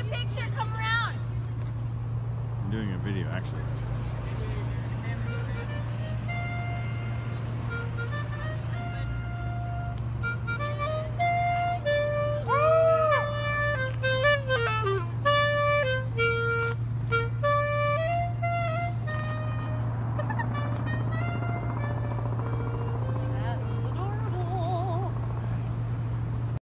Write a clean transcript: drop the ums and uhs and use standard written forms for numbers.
picture. Come around. I'm doing a video, actually.